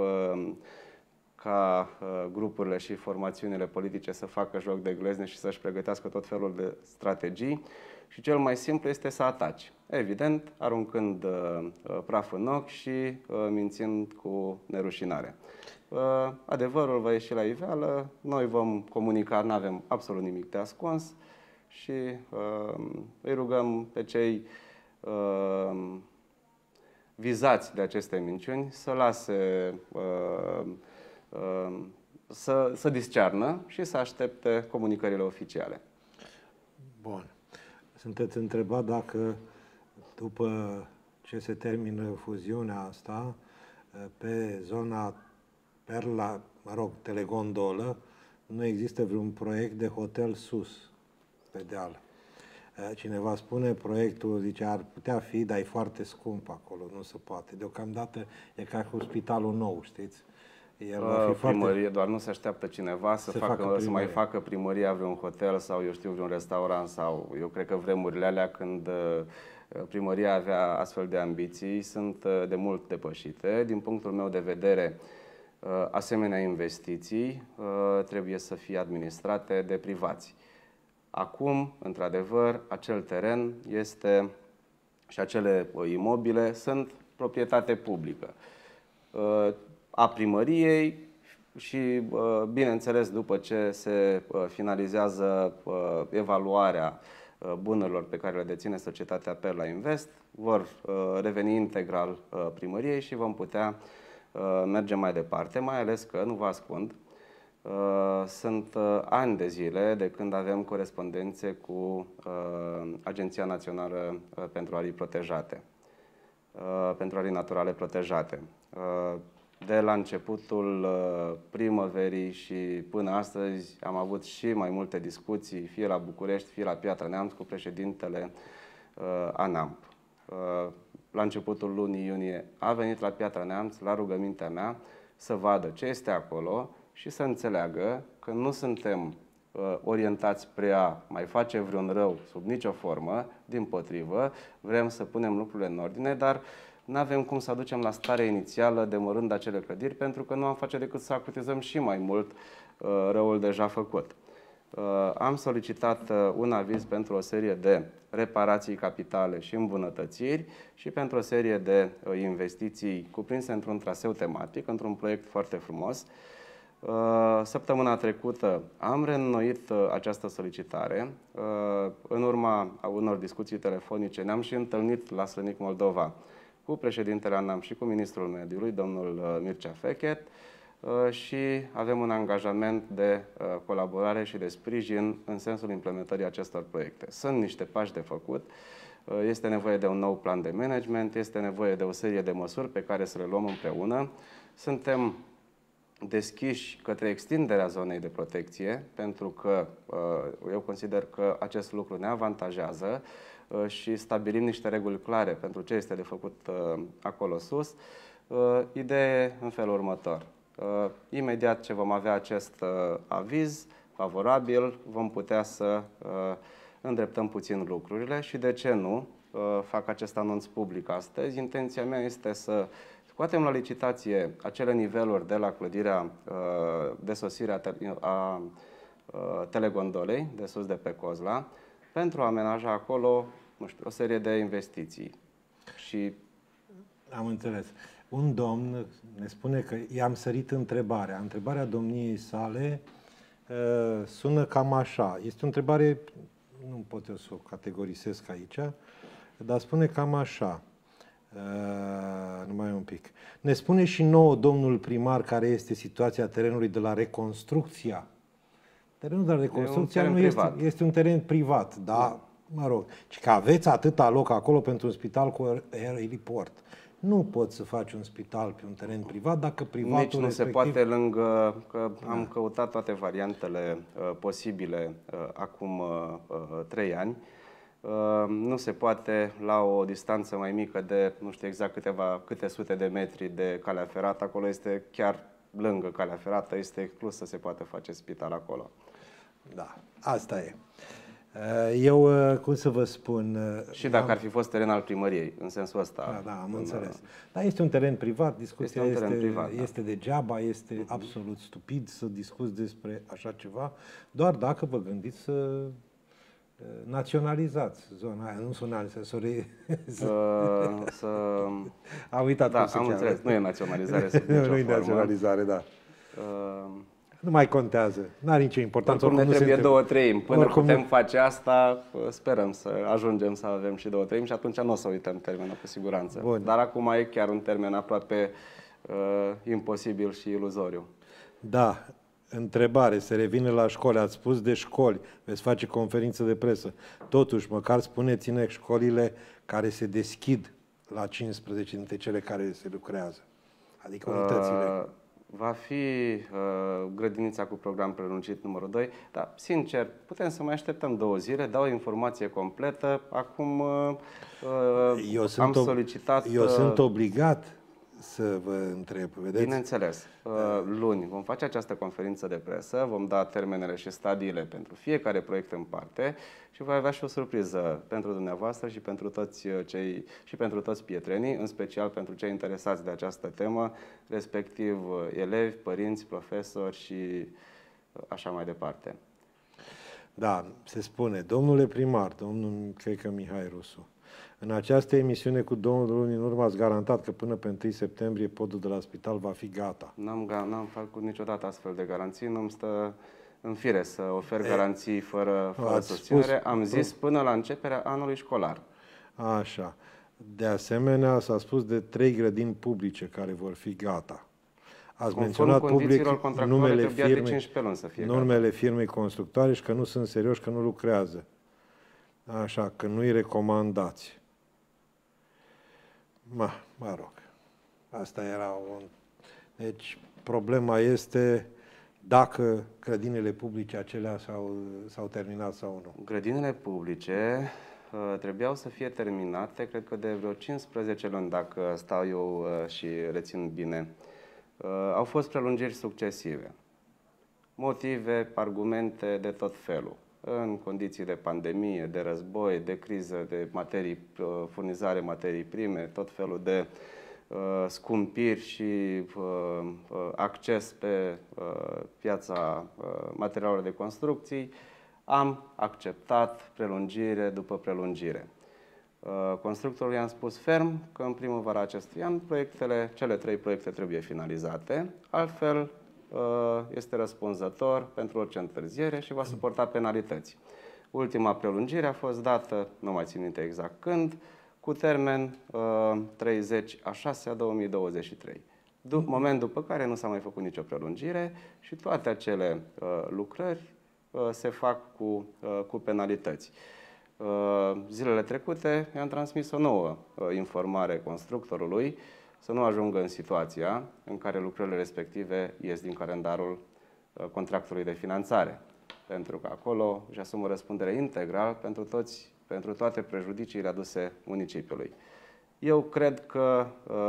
ca uh, grupurile și formațiunile politice să facă joc de glezne și să-și pregătească tot felul de strategii. Și cel mai simplu este să ataci. Evident, aruncând uh, praf în ochi și uh, mințind cu nerușinare. Uh, adevărul va ieși la iveală, noi vom comunica, nu avem absolut nimic de ascuns și uh, îi rugăm pe cei uh, vizați de aceste minciuni să lase uh, Să, să discearnă și să aștepte comunicările oficiale. Bun. Sunteți întrebat dacă după ce se termină fuziunea asta, pe zona Perla, mă rog, Telegondolă, nu există vreun proiect de hotel sus, pe deal. Cineva spune, proiectul, zice, ar putea fi, dar e foarte scump acolo, nu se poate. Deocamdată e ca cu spitalul nou, știți? El va fi primărie, foarte... doar nu se așteaptă cineva să, facă, facă să mai facă primăria vreun hotel sau, eu știu, vreun restaurant sau, eu cred că vremurile alea când primăria avea astfel de ambiții sunt de mult depășite. Din punctul meu de vedere, asemenea investiții trebuie să fie administrate de privați. Acum, într-adevăr, acel teren este și acele imobile sunt proprietate publică a primăriei și, bineînțeles, după ce se finalizează evaluarea bunurilor pe care le deține societatea Perla Invest, vor reveni integral primăriei și vom putea merge mai departe, mai ales că, nu vă ascund, sunt ani de zile de când avem corespondențe cu Agenția Națională pentru Arii Protejate, pentru arii naturale protejate. De la începutul primăverii și până astăzi am avut și mai multe discuții, fie la București, fie la Piatra Neamț, cu președintele ANAMP. La începutul lunii iunie a venit la Piatra Neamț, la rugămintea mea, să vadă ce este acolo și să înțeleagă că nu suntem orientați spre a mai face vreun rău sub nicio formă, dimpotrivă, vrem să punem lucrurile în ordine, dar nu avem cum să aducem la starea inițială demărând acele clădiri, pentru că nu am face decât să acutizăm și mai mult uh, răul deja făcut. Uh, am solicitat uh, un aviz pentru o serie de reparații capitale și îmbunătățiri și pentru o serie de uh, investiții cuprinse într-un traseu tematic, într-un proiect foarte frumos. Uh, săptămâna trecută am reînnoit uh, această solicitare. Uh, în urma unor discuții telefonice ne-am și întâlnit la Slănic Moldova cu președintele ANAMP și cu ministrul mediului, domnul Mircea Fechet, și avem un angajament de colaborare și de sprijin în sensul implementării acestor proiecte. Sunt niște pași de făcut, este nevoie de un nou plan de management, este nevoie de o serie de măsuri pe care să le luăm împreună. Suntem deschiși către extinderea zonei de protecție, pentru că eu consider că acest lucru ne avantajează și stabilim niște reguli clare pentru ce este de făcut acolo sus. Idee în felul următor. Imediat ce vom avea acest aviz favorabil, vom putea să îndreptăm puțin lucrurile și, de ce nu, fac acest anunț public astăzi. Intenția mea este să scoatem la licitație acele niveluri de la clădirea de sosire a telegondolei, de sus de pe Cozla, pentru a amenaja acolo, nu știu, o serie de investiții. Și... Am înțeles. Un domn ne spune că i-am sărit întrebarea. Întrebarea domniei sale uh, sună cam așa. Este o întrebare, nu pot eu să o categorisesc aici, dar spune cam așa. Uh, numai un pic. Ne spune și nouă domnul primar care este situația terenului de la reconstrucția. Terenul de la reconstrucția nu este, este un teren privat, da? Da. Mă rog, și că aveți atâta loc acolo pentru un spital cu heliport. Nu poți să faci un spital pe un teren privat dacă privatul Nici nu respectiv... se poate lângă, că am căutat toate variantele uh, posibile uh, acum uh, trei ani. Uh, nu se poate la o distanță mai mică de, nu știu exact câteva, câte sute de metri de calea ferată. Acolo este chiar lângă calea ferată, este exclus să se poate face spital acolo. Da, asta e. Eu, cum să vă spun... Și dacă am... ar fi fost teren al primăriei, în sensul ăsta... Da, da, am înțeles. Dar este un teren privat, discuția este, este, privat, este da. degeaba, este uh-huh. absolut stupid să discuți despre așa ceva, doar dacă vă gândiți să naționalizați zona aia, nu naționalizați, să... Re... Uh, să... Am uitat da, cum se am cheamă. înțeles, nu e naționalizare sub nicio Nu e formă. naționalizare, da. Uh... Nu mai contează, nu are nicio importanță. Oricum ne trebuie două treimi. Până oricum putem nu... face asta, sperăm să ajungem să avem și două treimi și atunci nu o să uităm termenul cu siguranță. Bun. Dar acum e chiar un termen aproape uh, imposibil și iluzoriu. Da. Întrebare, se revine la școli. Ați spus de școli, veți face conferință de presă. Totuși, măcar spuneți-ne școlile care se deschid la cincisprezece dintre cele care se lucrează. Adică unitățile. Uh... Va fi uh, grădinița cu program prelungit numărul doi, dar, sincer, putem să mai așteptăm două zile, dau o informație completă. Acum uh, eu am sunt solicitat... Eu uh, sunt obligat să vă întreb, vedeți? Bineînțeles. Uh, luni vom face această conferință de presă, vom da termenele și stadiile pentru fiecare proiect în parte și va avea și o surpriză pentru dumneavoastră și pentru toți cei și pentru toți pietrenii, în special pentru cei interesați de această temă, respectiv elevi, părinți, profesori și așa mai departe. Da, se spune, domnule primar, domnul, cred că Mihai Rusu, în această emisiune cu două luni în urmă ați garantat că până pe întâi septembrie podul de la spital va fi gata. N-am, n-am făcut niciodată astfel de garanții, nu-mi stă în fire să ofer e, garanții fără, fără susținere. Spus, Am zis până la începerea anului școlar. Așa. De asemenea, s-a spus de trei grădini publice care vor fi gata. Ați Conform menționat public numele firmei, luni să fie numele firmei constructoare și că nu sunt serioși, că nu lucrează. Așa, că nu-i recomandați. Ma, mă rog. Asta era un... Deci, problema este dacă grădinile publice acelea s-au, s-au terminat sau nu. Grădinile publice uh, trebuiau să fie terminate, cred că de vreo cincisprezece luni, dacă stau eu uh, și rețin bine. Uh, au fost prelungiri succesive. Motive, argumente de tot felul. În condiții de pandemie, de război, de criză, de materii, furnizare materii prime, tot felul de uh, scumpiri și uh, acces pe uh, piața uh, materialelor de construcții, am acceptat prelungire după prelungire. Uh, constructorul i-am spus ferm că în primăvara acestui an proiectele, cele trei proiecte trebuie finalizate, altfel este răspunzător pentru orice întârziere și va suporta penalități. Ultima prelungire a fost dată, nu mai țin minte exact când, cu termen uh, treizeci a șasea două mii douăzeci și trei. Du- moment după care nu s-a mai făcut nicio prelungire și toate acele uh, lucrări uh, se fac cu, uh, cu penalități. Uh, zilele trecute i-am transmis o nouă uh, informare constructorului să nu ajungă în situația în care lucrările respective ies din calendarul contractului de finanțare. Pentru că acolo își asumă răspundere integral pentru, toți, pentru toate prejudiciile aduse municipiului. Eu cred că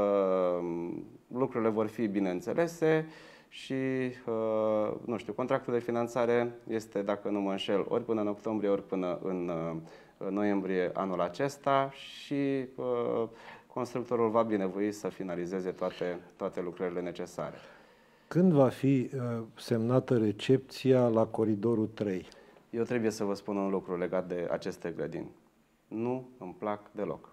uh, lucrurile vor fi bine înțelese și, uh, nu știu, contractul de finanțare este, dacă nu mă înșel, ori până în octombrie, ori până în uh, noiembrie anul acesta și uh, constructorul va binevoi să finalizeze toate, toate lucrările necesare. Când va fi uh, semnată recepția la coridorul trei? Eu trebuie să vă spun un lucru legat de aceste grădini. Nu îmi plac deloc.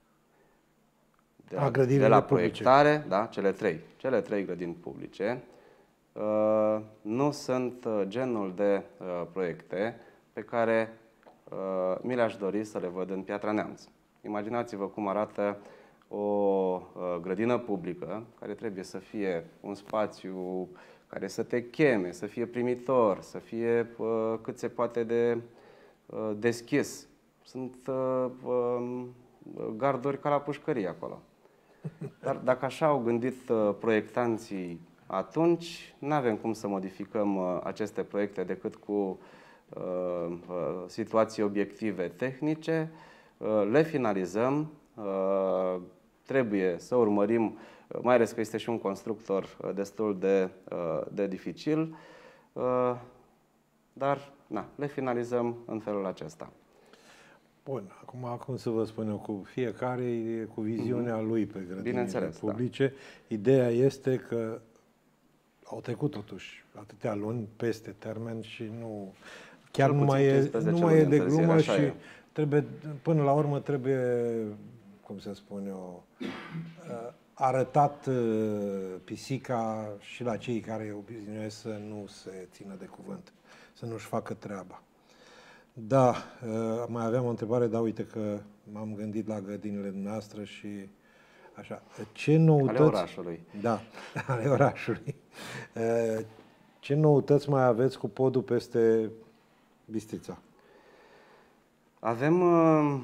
De la, A, de la proiectare, da, cele trei, cele trei grădini publice, uh, nu sunt uh, genul de uh, proiecte pe care uh, mi le-aș dori să le văd în Piatra Neamț. Imaginați-vă cum arată o grădină publică, care trebuie să fie un spațiu care să te cheme, să fie primitor, să fie uh, cât se poate de uh, deschis. Sunt uh, uh, garduri ca la pușcărie acolo. Dar dacă așa au gândit uh, proiectanții atunci, nu avem cum să modificăm uh, aceste proiecte decât cu uh, uh, situații obiective tehnice, uh, le finalizăm, uh, trebuie să urmărim, mai ales că este și un constructor destul de, de dificil, dar na, le finalizăm în felul acesta. Bun, acum, acum să vă spun eu, cu fiecare cu viziunea mm-hmm. lui pe grădinile publice. Da. Ideea este că au trecut totuși atâtea luni peste termen și nu, chiar nu mai e, nu mai e de glumă și e. trebuie, până la urmă trebuie, cum să spun eu, arătat pisica și la cei care obișnuiesc să nu se țină de cuvânt, să nu-și facă treaba. Da, mai aveam o întrebare, dar uite că m-am gândit la grădinile dumneavoastră și așa. Ce noutăți... Ale orașului. Da, ale orașului. Ce noutăți mai aveți cu podul peste Bistrița? Avem uh,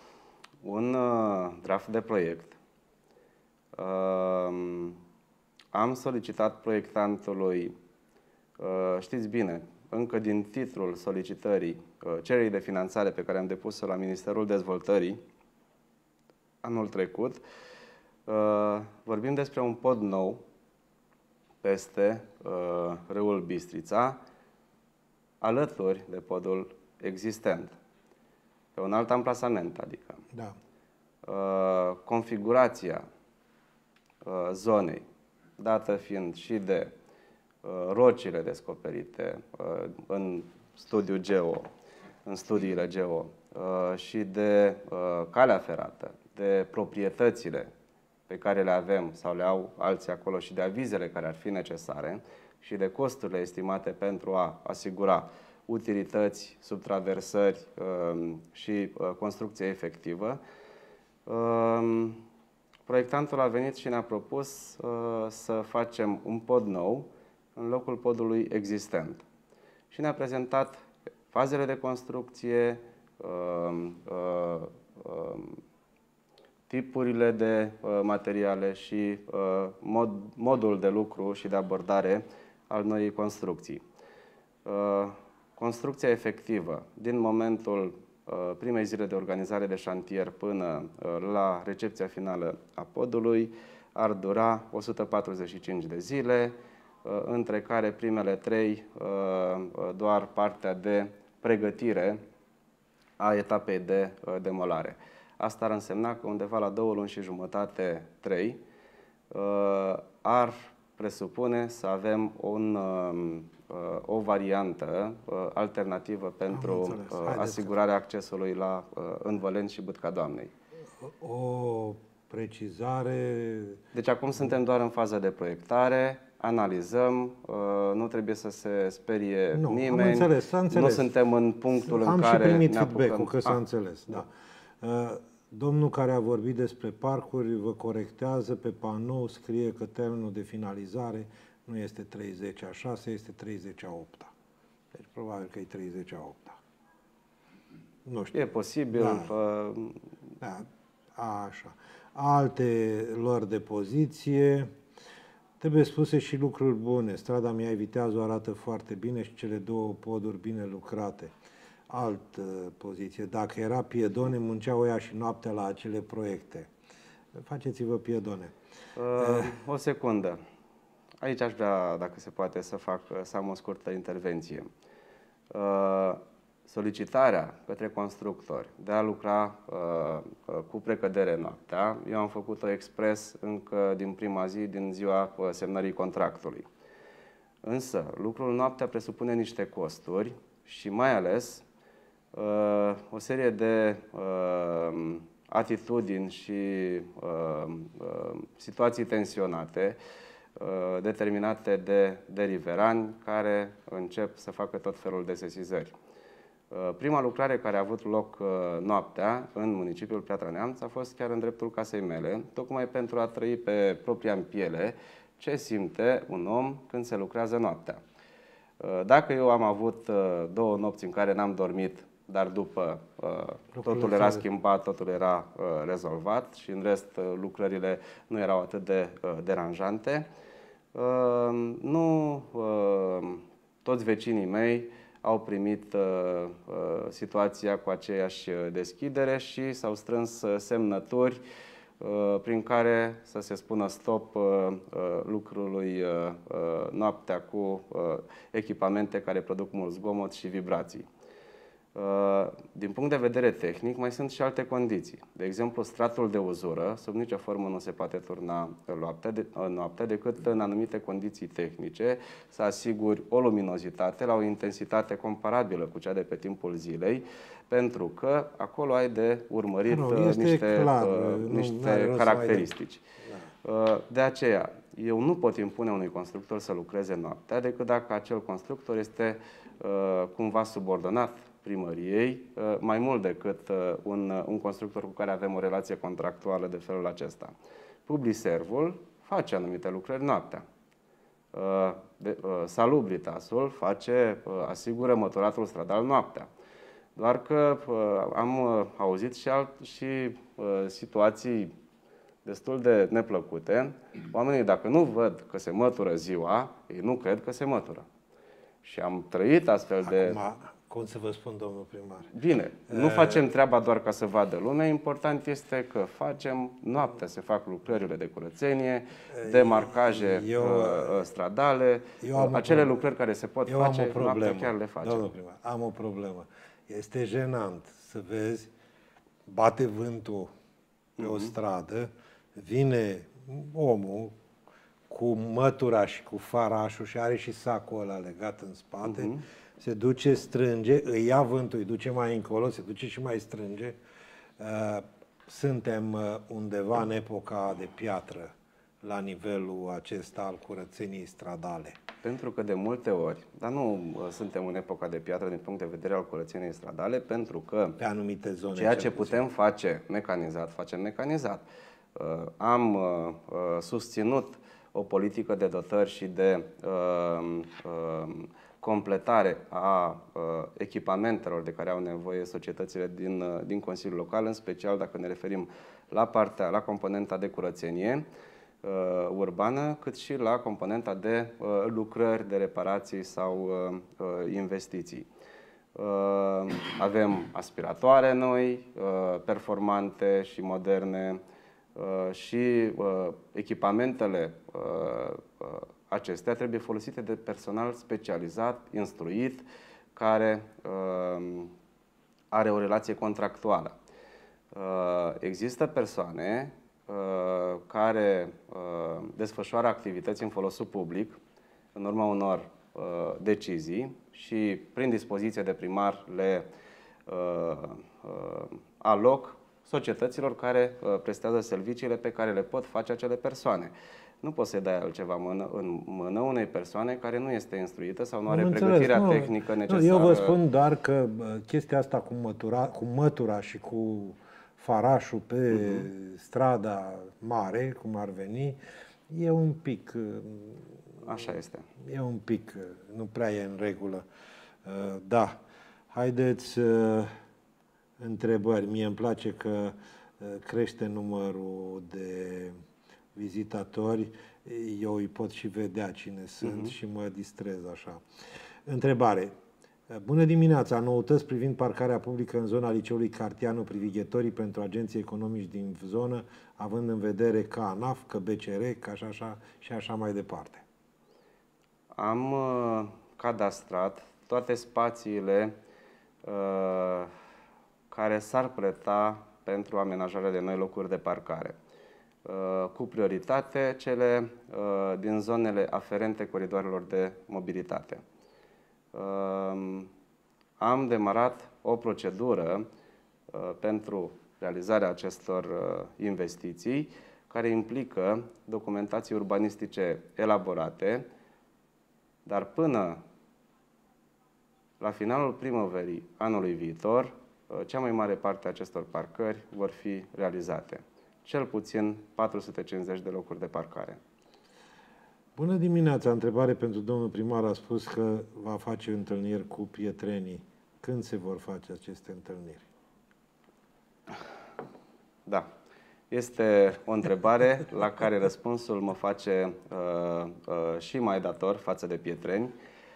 un uh, draft de proiect uh, am solicitat proiectantului, știți bine, încă din titlul solicitării cererii de finanțare pe care am depus-o la Ministerul Dezvoltării anul trecut, vorbim despre un pod nou peste râul Bistrița, alături de podul existent, pe un alt amplasament, adică. Da. Configurația zonei, dată fiind și de rocile descoperite în studiul geo, în studiile geo, și de calea ferată, de proprietățile pe care le avem sau le au alții acolo și de avizele care ar fi necesare și de costurile estimate pentru a asigura utilități, subtraversări și construcție efectivă, proiectantul a venit și ne-a propus să facem un pod nou în locul podului existent. Și ne-a prezentat fazele de construcție, tipurile de materiale și mod, modul de lucru și de abordare al noii construcții. Construcția efectivă, din momentul primei zile de organizare de șantier până la recepția finală a podului, ar dura o sută patruzeci și cinci de zile, între care primele trei doar partea de pregătire a etapei de demolare. Asta ar însemna că undeva la două luni și jumătate, trei, ar presupune să avem un, o variantă alternativă pentru asigurarea accesului la Învăleni și Bâtca Doamnei. O precizare... Deci acum suntem doar în fază de proiectare, analizăm, nu trebuie să se sperie nu, nimeni, am înțeles, am înțeles. Nu suntem în punctul am în care Am și primit ne feedback-ul că s-a ah. înțeles. Da. Domnul care a vorbit despre parcuri vă corectează, pe panou scrie că termenul de finalizare nu este treizeci a șasea, este treizeci a opta. Deci probabil că e treizeci a opta. Nu știu. E posibil. Da. Uh... Da. Așa. Alte lor de poziție. Trebuie spuse și lucruri bune. Strada Mihai Viteazu arată foarte bine și cele două poduri bine lucrate. Altă poziție. Dacă era piedone, munceau ea și noaptea la acele proiecte. Faceți-vă piedone. Uh, o secundă. Aici aș vrea, dacă se poate, să fac, să am o scurtă intervenție. Uh, solicitarea către constructori de a lucra uh, cu precădere noaptea, eu am făcut-o expres încă din prima zi, din ziua semnării contractului. Însă, lucrul noaptea presupune niște costuri și mai ales uh, o serie de uh, atitudini și uh, uh, situații tensionate uh, determinate de, de riverani care încep să facă tot felul de sesizări. Uh, prima lucrare care a avut loc uh, noaptea în municipiul Piatra Neamț a fost chiar în dreptul casei mele, tocmai pentru a trăi pe propria în piele ce simte un om când se lucrează noaptea. Uh, dacă eu am avut uh, două nopți în care n-am dormit, dar după uh, totul era schimbat, totul era uh, rezolvat și în rest uh, lucrările nu erau atât de uh, deranjante. Uh, nu uh, toți vecinii mei au primit uh, uh, situația cu aceeași deschidere și s-au strâns uh, semnături uh, prin care să se spună stop uh, uh, lucrului uh, uh, noaptea cu uh, echipamente care produc mult zgomot și vibrații. Din punct de vedere tehnic, mai sunt și alte condiții. De exemplu, stratul de uzură, sub nicio formă nu se poate turna noaptea, de, noaptea decât în anumite condiții tehnice, să asiguri o luminozitate la o intensitate comparabilă cu cea de pe timpul zilei, pentru că acolo ai de urmărit nu, niște, clar, uh, niște caracteristici. De... de aceea, eu nu pot impune unui constructor să lucreze noaptea, decât dacă acel constructor este uh, cumva subordonat primăriei, mai mult decât un, un constructor cu care avem o relație contractuală de felul acesta. Publiservul face anumite lucrări noaptea. Salubritasul face, asigură măturatul stradal noaptea. Doar că am auzit și, alt, și situații destul de neplăcute. Oamenii, dacă nu văd că se mătură ziua, ei nu cred că se mătură. Și am trăit astfel Acum, de... cum să vă spun, domnul primar? Bine, nu facem treaba doar ca să vadă lumea, important este că facem, noaptea se fac lucrările de curățenie, de marcaje eu, uh, stradale, eu am acele o, lucrări care se pot eu face, am o problemă, noaptea chiar le facem. Domnul primar, am o problemă. Este jenant să vezi, bate vântul pe o stradă, vine omul cu mătura și cu farașul și are și sacul ăla legat în spate, uh-huh. se duce, strânge, îi ia vântul, îi duce mai încolo, se duce și mai strânge. Suntem undeva în epoca de piatră la nivelul acesta al curățeniei stradale. Pentru că de multe ori, dar nu suntem în epoca de piatră din punct de vedere al curățeniei stradale, pentru că pe anumite zone, ceea ce putem face mecanizat, facem mecanizat. Am susținut o politică de dotări și de uh, uh, completare a uh, echipamentelor de care au nevoie societățile din, uh, din Consiliul Local, în special dacă ne referim la partea, la componenta de curățenie uh, urbană, cât și la componenta de uh, lucrări, de reparații sau uh, uh, investiții. Uh, avem aspiratoare noi, uh, performante și moderne, Uh, și uh, echipamentele uh, uh, acestea trebuie folosite de personal specializat, instruit, care uh, are o relație contractuală. Uh, există persoane uh, care uh, desfășoară activități în folosul public în urma unor uh, decizii și prin dispoziție de primar le uh, uh, aloc societăților care uh, prestează serviciile pe care le pot face acele persoane. Nu poți să-i dai altceva mână, în mână unei persoane care nu este instruită sau nu are nu pregătirea nu, tehnică necesară. Nu, eu vă spun doar că chestia asta cu, mătura, cu mătura și cu farașul pe uh-huh. strada mare, cum ar veni, e un pic... Așa este. E un pic, nu prea e în regulă. Da, haideți... întrebări. Mie îmi place că crește numărul de vizitatori. Eu îi pot și vedea cine sunt uh-huh. și mă distrez așa. Întrebare. Bună dimineața! Noutăți privind parcarea publică în zona liceului Cartianu, privighetorii pentru agenții economici din zonă, având în vedere că ANAF, că B C R, că așa, așa și așa mai departe. Am uh, cadastrat toate spațiile uh, care s-ar preta pentru amenajarea de noi locuri de parcare. Cu prioritate cele din zonele aferente coridoarelor de mobilitate. Am demarat o procedură pentru realizarea acestor investiții, care implică documentații urbanistice elaborate, dar până la finalul primăverii anului viitor, cea mai mare parte a acestor parcări vor fi realizate. Cel puțin patru sute cincizeci de locuri de parcare. Bună dimineața! Întrebare pentru domnul primar. A spus că va face întâlniri cu pietrenii. Când se vor face aceste întâlniri? Da. Este o întrebare la care răspunsul mă face uh, uh, și mai dator față de pietreni.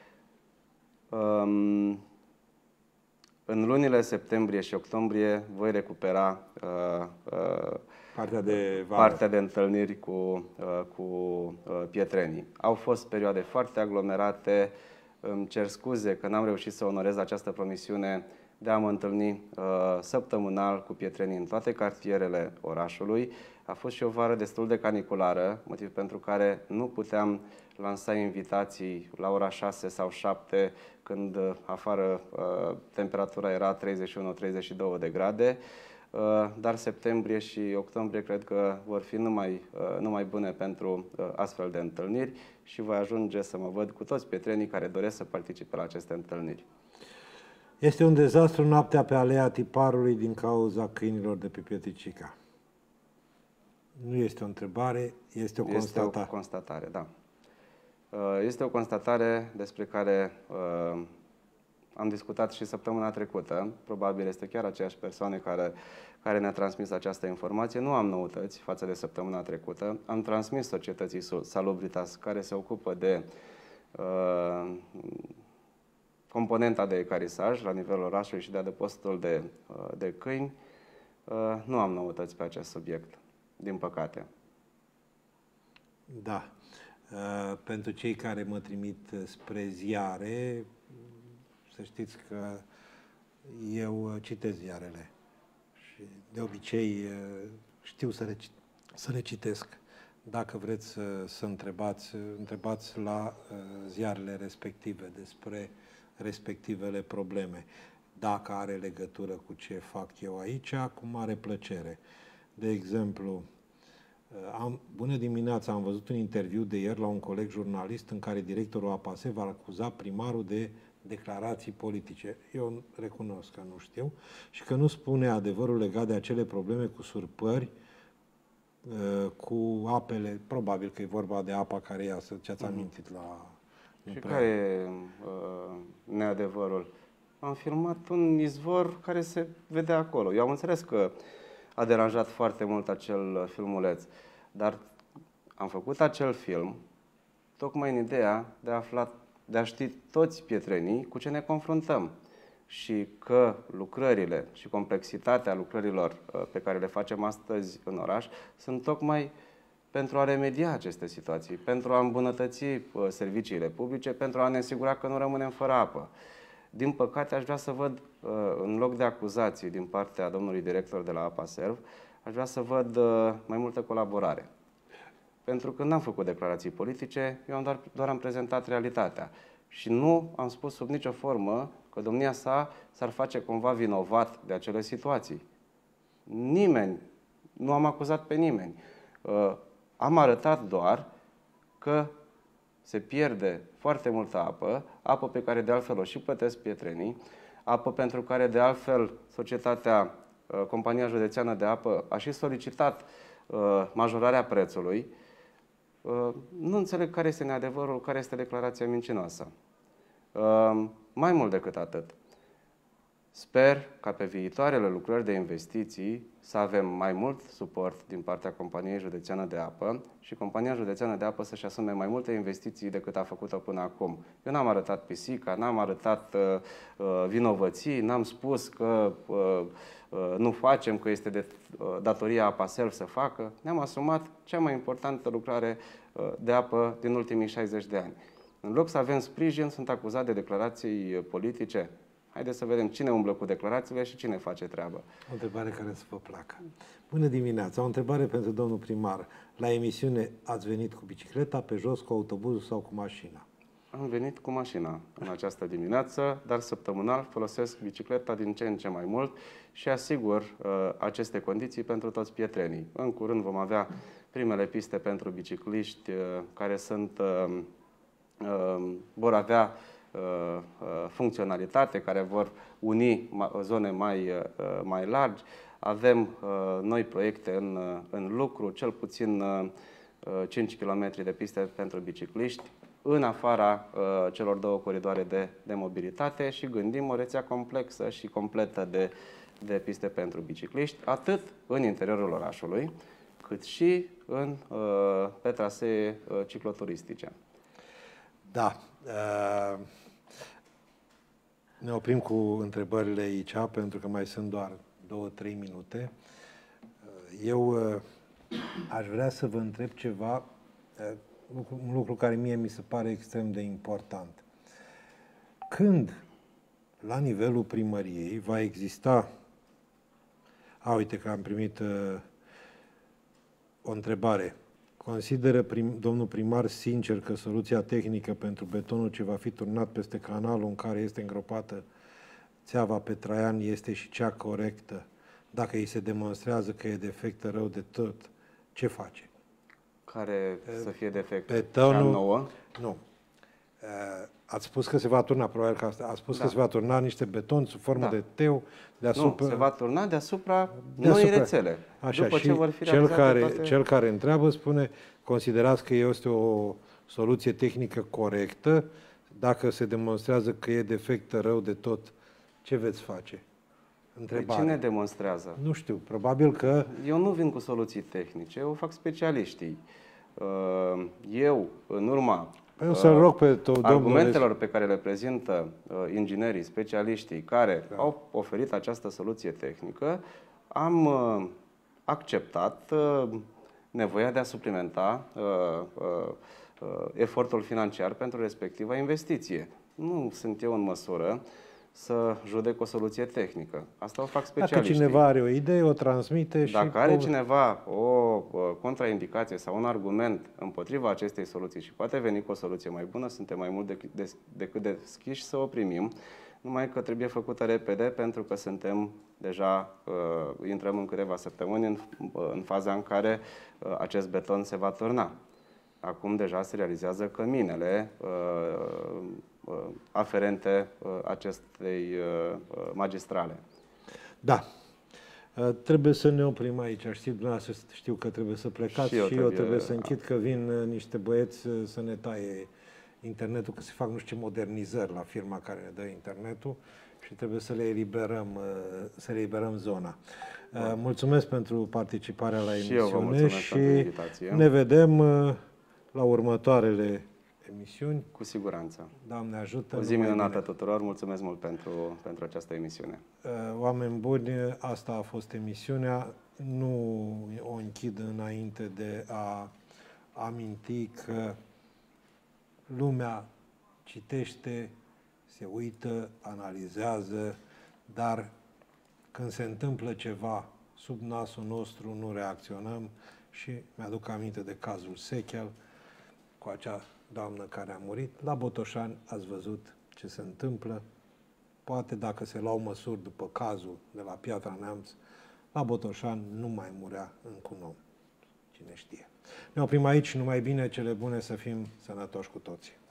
Um, În lunile septembrie și octombrie voi recupera uh, uh, partea, de vară. partea de întâlniri cu, uh, cu uh, pietrenii. Au fost perioade foarte aglomerate. Îmi cer scuze că n-am reușit să onorez această promisiune de a mă întâlni uh, săptămânal cu pietrenii în toate cartierele orașului. A fost și o vară destul de caniculară, motiv pentru care nu puteam lansa invitații la ora șase sau șapte, când afară uh, temperatura era treizeci și unu treizeci și doi de grade, uh, dar septembrie și octombrie cred că vor fi numai, uh, numai bune pentru uh, astfel de întâlniri și voi ajunge să mă văd cu toți pietrenii care doresc să participe la aceste întâlniri. Este un dezastru noaptea pe Alea Tiparului din cauza câinilor de pe Pietricica. Nu este o întrebare, este o constatare. Este o constatare, da. Este o constatare despre care am discutat și săptămâna trecută, probabil este chiar aceeași persoană care, care ne-a transmis această informație. Nu am noutăți față de săptămâna trecută. Am transmis societății Salubritas, care se ocupă de uh, componenta de ecarisaj la nivelul orașului și de adăpostul de, uh, de câini. Uh, nu am noutăți pe acest subiect, din păcate. Da. Uh, pentru cei care mă trimit spre ziare, să știți că eu citesc ziarele și de obicei uh, știu să le, să le citesc. Dacă vreți să, să întrebați, întrebați la uh, ziarele respective despre respectivele probleme. Dacă are legătură cu ce fac eu aici, cu mare plăcere. De exemplu, Am, bună dimineața, am văzut un interviu de ieri la un coleg jurnalist în care directorul APASEV a acuzat primarul de declarații politice. Eu recunosc că nu știu și că nu spune adevărul legat de acele probleme cu surpări, cu apele, probabil că e vorba de apa care iasă, ce ați amintit la... Și prea... care e uh, neadevărul? Am filmat un izvor care se vede acolo. Eu am înțeles că a deranjat foarte mult acel filmuleț. Dar am făcut acel film tocmai în ideea de a, afla, de a ști toți pietrenii cu ce ne confruntăm și că lucrările și complexitatea lucrărilor pe care le facem astăzi în oraș sunt tocmai pentru a remedia aceste situații, pentru a îmbunătăți serviciile publice, pentru a ne asigura că nu rămânem fără apă. Din păcate, aș vrea să văd, în loc de acuzații din partea domnului director de la APASERV, aș vrea să văd mai multă colaborare. Pentru că n-am făcut declarații politice, eu am doar, doar am prezentat realitatea. Și nu am spus sub nicio formă că domnia sa s-ar face cumva vinovat de acele situații. Nimeni, nu am acuzat pe nimeni. Am arătat doar că se pierde foarte multă apă, apă pe care de altfel o și plătesc pietrenii, apă pentru care de altfel societatea, Compania Județeană de Apă, a și solicitat majorarea prețului. Nu înțeleg care este neadevărul, care este declarația mincinoasă. Mai mult decât atât, sper ca pe viitoarele lucrări de investiții să avem mai mult suport din partea Companiei Județeană de Apă și Compania Județeană de Apă să-și asume mai multe investiții decât a făcut-o până acum. Eu n-am arătat pisica, n-am arătat uh, vinovății, n-am spus că uh, uh, nu facem, că este de uh, datoria APASERV să facă. Ne-am asumat cea mai importantă lucrare uh, de apă din ultimii șaizeci de ani. În loc să avem sprijin, sunt acuzat de declarații politice. Haideți să vedem cine umblă cu declarațiile și cine face treabă. O întrebare care să vă placă. Bună dimineața! O întrebare pentru domnul primar. La emisiune ați venit cu bicicleta, pe jos, cu autobuzul sau cu mașina? Am venit cu mașina în această dimineață, dar săptămânal folosesc bicicleta din ce în ce mai mult și asigur uh, aceste condiții pentru toți pietrenii. În curând vom avea primele piste pentru bicicliști uh, care sunt, uh, uh, vor avea funcționalitate, care vor uni zone mai, mai largi. Avem noi proiecte în, în lucru, cel puțin cinci kilometri de piste pentru bicicliști, în afara celor două coridoare de, de mobilitate și gândim o rețea complexă și completă de, de piste pentru bicicliști, atât în interiorul orașului, cât și în, pe trasee cicloturistice. Da. Uh... Ne oprim cu întrebările aici, pentru că mai sunt doar două, trei minute. Eu aș vrea să vă întreb ceva, un lucru care mie mi se pare extrem de important. Când, la nivelul primăriei, va exista... A, uite că am primit uh, o întrebare. Consideră prim, domnul primar sincer că soluția tehnică pentru betonul ce va fi turnat peste canalul în care este îngropată țeava pe Traian este și cea corectă? Dacă îi se demonstrează că e defectă rău de tot, ce face? Care să fie defectă? Betonul... Cea nouă? Nu. Ați spus că se va turna, probabil că asta. Ați spus da. că se va turna niște beton sub formă da. de teu deasupra... Nu, se va turna deasupra, deasupra noi rețele. Așa, după și ce vor fi cel care, toate... cel care întreabă spune, considerați că este o soluție tehnică corectă Dacă se demonstrează că e defectă rău de tot, ce veți face? Întrebare. Cine demonstrează? Nu știu, probabil că... Eu nu vin cu soluții tehnice, o fac specialiștii. Eu, în urma Păi eu să-l rog pe tot, argumentelor domnule... pe care le prezintă inginerii, specialiștii care Da. au oferit această soluție tehnică, am acceptat nevoia de a suplimenta efortul financiar pentru respectiva investiție. Nu sunt eu în măsură să judec o soluție tehnică. Asta o fac specialiștii. Dacă cineva are o idee, o transmite și... Dacă are cineva o contraindicație sau un argument împotriva acestei soluții și poate veni cu o soluție mai bună, suntem mai mult decât, de, decât deschiși să o primim, numai că trebuie făcută repede pentru că suntem deja, uh, intrăm în câteva săptămâni în, în faza în care uh, acest beton se va turna. Acum deja se realizează căminele uh, uh, aferente uh, acestei uh, magistrale. Da. Uh, trebuie să ne oprim aici. Știu, dumneavoastră, știu că trebuie să plecați și eu, și eu trebuie, trebuie să închid, că vin uh, niște băieți uh, să ne taie internetul, că se fac nu știu ce modernizări la firma care ne dă internetul și trebuie să le eliberăm, uh, să le eliberăm zona. Uh, mulțumesc pentru participarea la și emisiune și ne vedem uh, la următoarele emisiuni. Cu siguranță. Doamne ajută! O zi minunată tuturor! Mulțumesc mult pentru, pentru această emisiune. Oameni buni, asta a fost emisiunea. Nu o închid înainte de a aminti că lumea citește, se uită, analizează, dar când se întâmplă ceva sub nasul nostru, nu reacționăm și mi-aduc aminte de cazul Sechel, cu acea doamnă care a murit. La Botoșani ați văzut ce se întâmplă. Poate dacă se luau măsuri după cazul de la Piatra Neamț, la Botoșani nu mai murea încă un om. Cine știe. Ne oprim aici, numai bine, cele bune, să fim sănătoși cu toții.